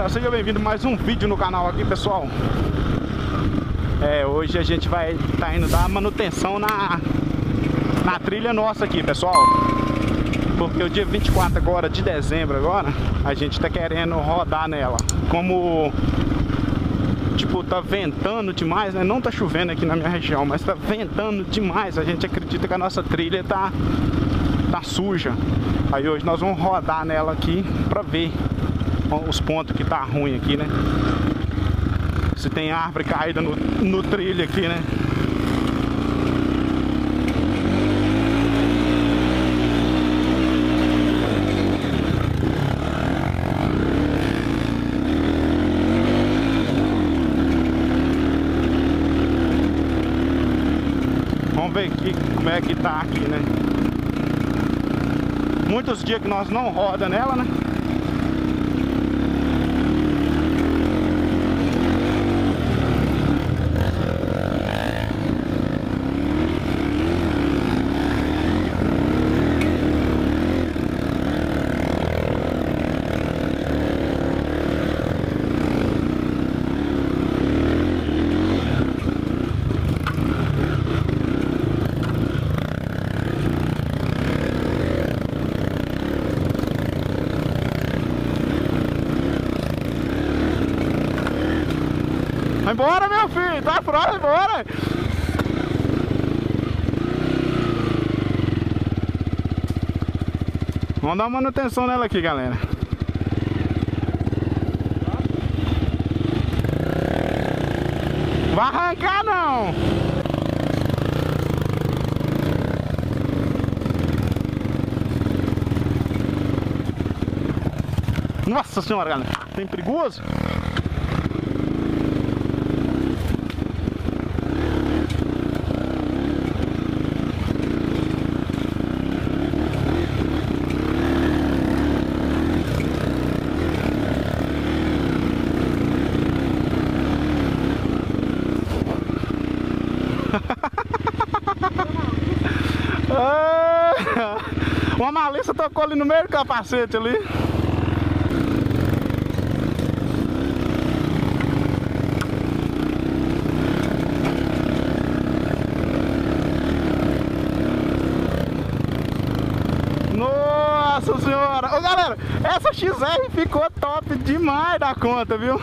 galera, seja bem-vindo a mais um vídeo no canal aqui, pessoal. Hoje a gente vai estar indo dar manutenção na trilha nossa aqui, pessoal. Porque o dia 24 agora de dezembro agora, a gente tá querendo rodar nela. Como tipo, tá ventando demais, né? Não tá chovendo aqui na minha região, mas tá ventando demais. A gente acredita que a nossa trilha tá suja. Aí hoje nós vamos rodar nela aqui pra ver os pontos que tá ruim aqui, né? Se tem árvore caída no trilho aqui, né? Vamos ver aqui como é que tá aqui, né? Muitos dias que nós não roda nela, né? Vai embora, meu filho! Tá pronto, vai embora! Vamos dar uma manutenção nela aqui, galera. Vai arrancar, não! Nossa senhora, galera! Tem perigoso? Uma malícia tocou ali no meio do capacete ali. Nossa senhora! Ô galera, essa XR ficou top demais da conta, viu?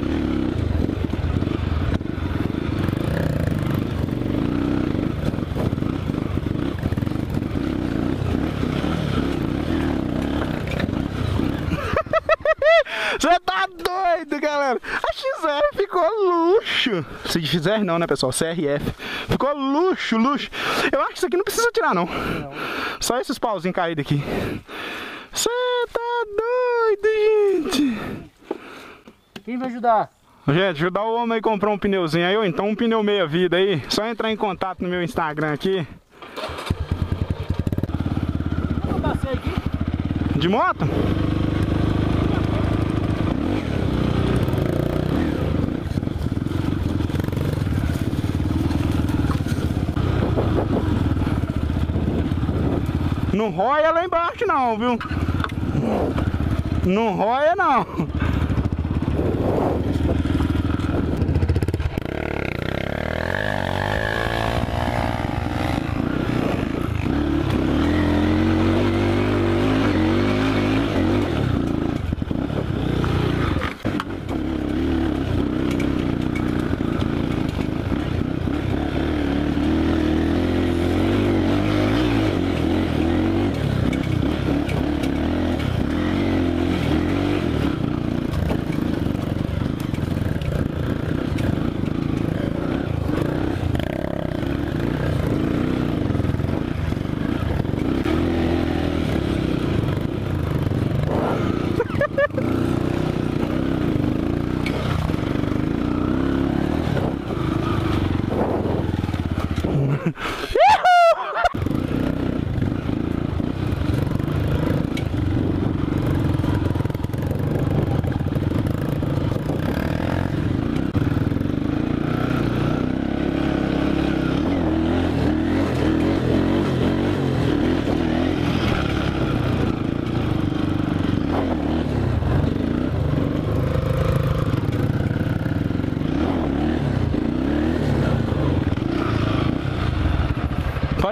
Você tá doido, galera? A XR ficou luxo. Se XR não, né, pessoal? CRF. Ficou luxo, luxo. Eu acho que isso aqui não precisa tirar, não. Só esses pauzinhos caídos aqui. Você tá doido, gente. Quem vai ajudar? Gente, ajudar o homem aí a comprar um pneuzinho aí, ou então um pneu meia vida aí. Só entrar em contato no meu Instagram aqui. Eu passei aqui. De moto? Não roia lá embaixo não, viu? Não roia não.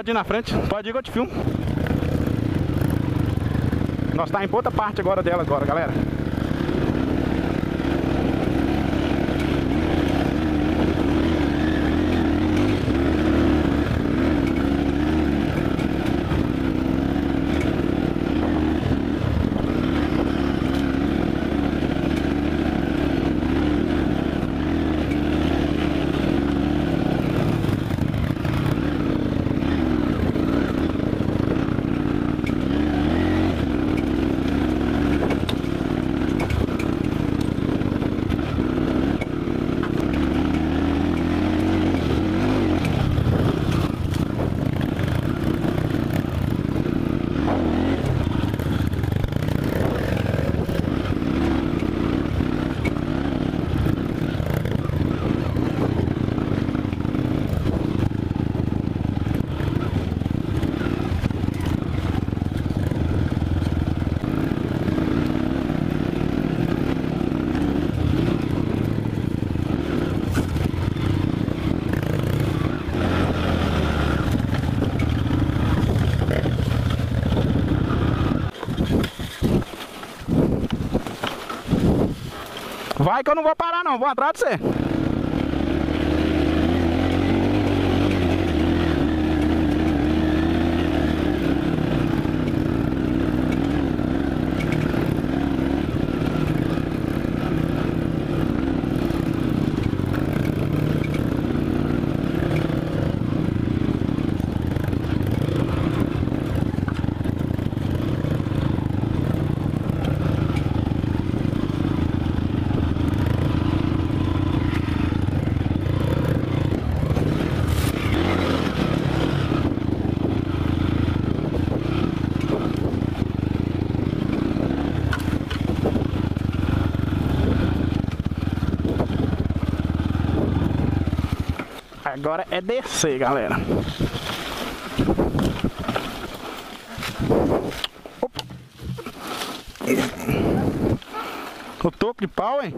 Pode ir na frente, pode ir que eu te filmo. Nós tá em outra parte agora dela agora, galera. Vai que eu não vou parar não, vou atrás de você. Agora é descer, galera. Opa. O toco de pau, hein?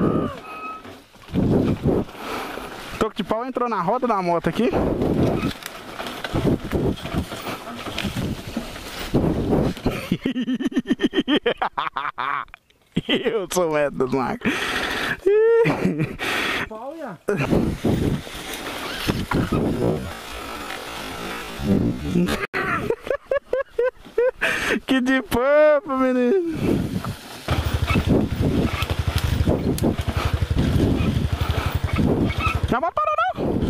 O toco de pau entrou na roda da moto aqui. Eu sou o Ed dos Marcos. Pau, já. Que de papo, menino. Não vai parar não.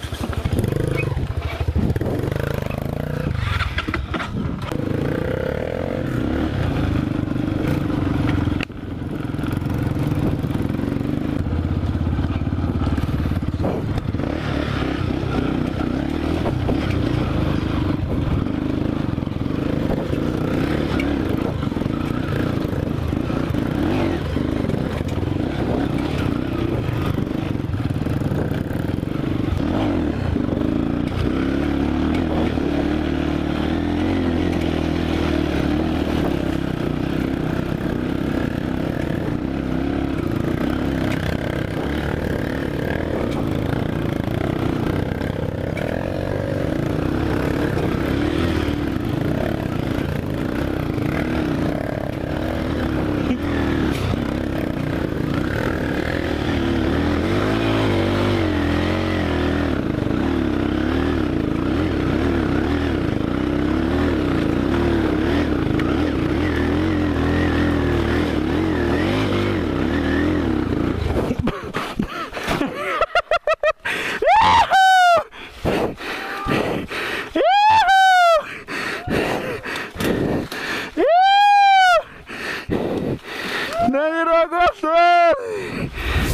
Trem virou gostoso!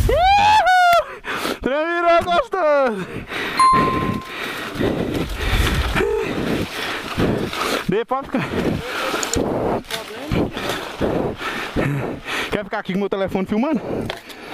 Trem virou gostoso! Dê pra ficar. Quer ficar aqui com o meu telefone filmando?